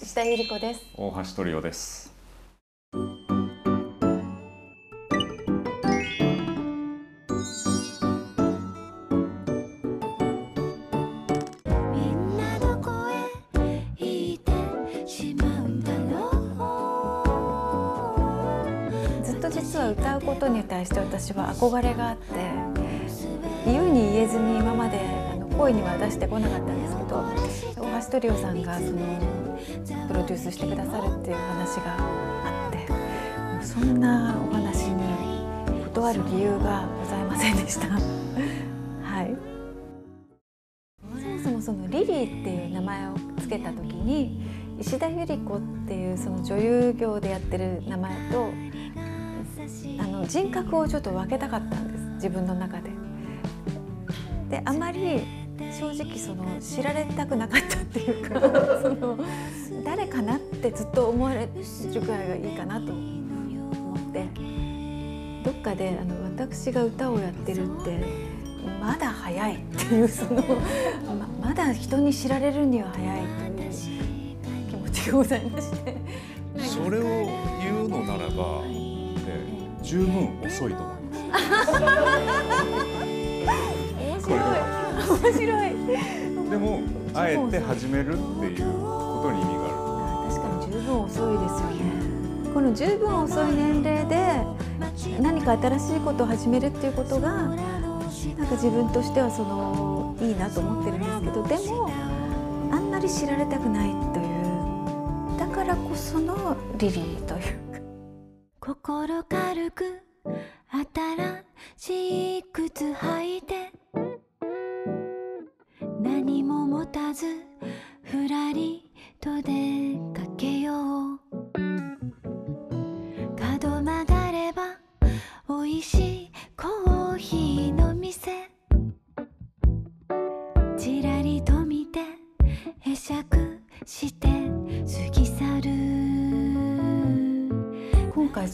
石田ゆり子です。 大橋トリオです。 ずっと実は歌うことに対して私は憧れがあって、言うに言えずに今まで声には出してこなかったんですけど、大橋トリオさんがプロデュースしてくださるっていう話があって、もうそんなお話に断る理由がございませんでした。はい。そもそもリリーっていう名前をつけた時に、石田ゆり子っていうその女優業でやってる名前と人格をちょっと分けたかったんです、自分の中で。で、あまり正直知られたくなかったっていうか誰かなってずっと思われるぐらいがいいかなと思って、どっかで私が歌をやってるってまだ早いっていうまだ人に知られるには早いという気持ちがございまして、 それを言うのならば、十分遅いと思います面白い。 でもあえて始めるっていうことに意味がある。 確かに十分遅いですよね。この十分遅い年齢で何か新しいことを始めるっていうことがなんか自分としてはいいなと思ってるんですけど、でもあんまり知られたくないという、だからこそのリリーというか、心軽く新しい靴履いて何も持たずふらりと出かけよう、角曲がればおいしいコーヒーの店、ちらりと見て会釈して過ぎ去る。今回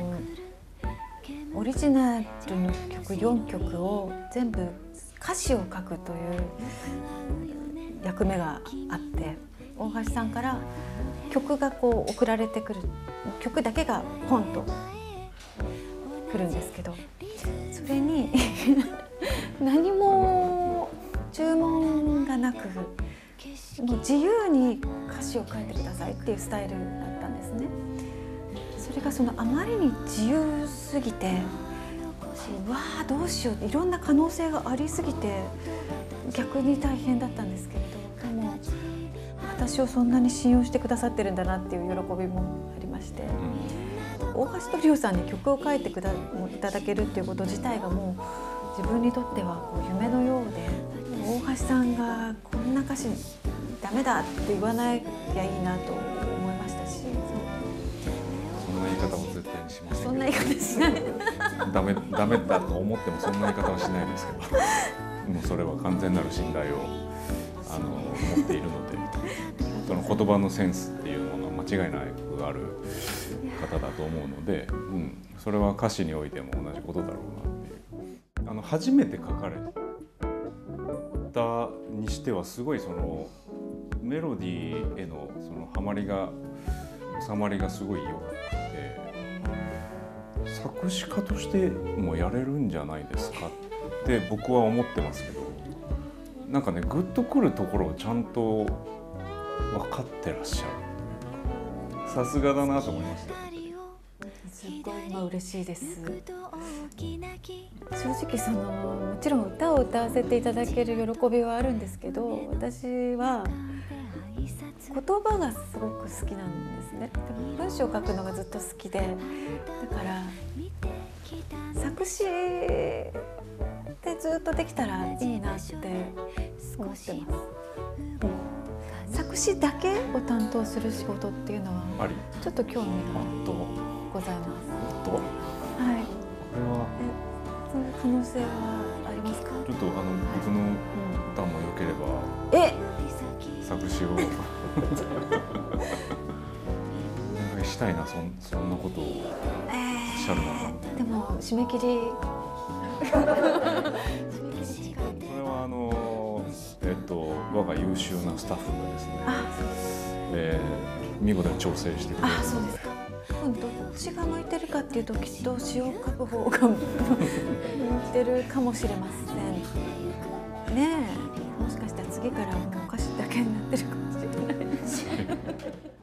オリジナルの曲4曲を全部歌詞を書くという役目があって、大橋さんから曲が送られてくる、曲だけがポンと来るんですけど、それに何も注文がなく、もう自由に歌詞を書いてくださいっていうスタイルだったんですね。それがあまりに自由すぎて、うわーどうしよう、いろんな可能性がありすぎて逆に大変だったんですけれど、でも私をそんなに信用してくださってるんだなっていう喜びもありまして、大橋トリオさんに曲を書いていただけるっていうこと自体がもう自分にとっては夢のようで、大橋さんがこんな歌詞ダメだって言わないきゃいいなと思いましたし、 そんな言い方は絶対にしません。 そんな言い方しないダメだと思ってもそんな言い方はしないですけどもうそれは完全なる信頼を持っているので、その言葉のセンスっていうものは間違いなくある方だと思うので、それは歌詞においても同じことだろうなっていう。初めて書かれたにしてはすごいメロディーへのハマりが収まりがすごい良くて、作詞家としてもやれるんじゃないですかって僕は思ってますけど、なんかね、グッとくるところをちゃんと分かってらっしゃるというか、さすがだなと思いました。 すごい今嬉しいです。正直もちろん歌を歌わせていただける喜びはあるんですけど、私は言葉がすごく好きなんですね。文章を書くのがずっと好きで、だから作詞でずっとできたらいいなって思ってます。作詞だけを担当する仕事っていうのはちょっと興味がございます。はい。 これはその可能性はありますか？ ちょっと僕の歌も良ければ作詞をお願いしたいな、そんなことをおっしゃるのか。 でも締め切りそれは我が優秀なスタッフがですね、 見事に調整してくれる。 あ、そうですか。どっちが向いてるかっていうと、きっと詩を書く方が向いてるかもしれませんね。もしかしたら次からもう歌詞だけになってるかもしれない。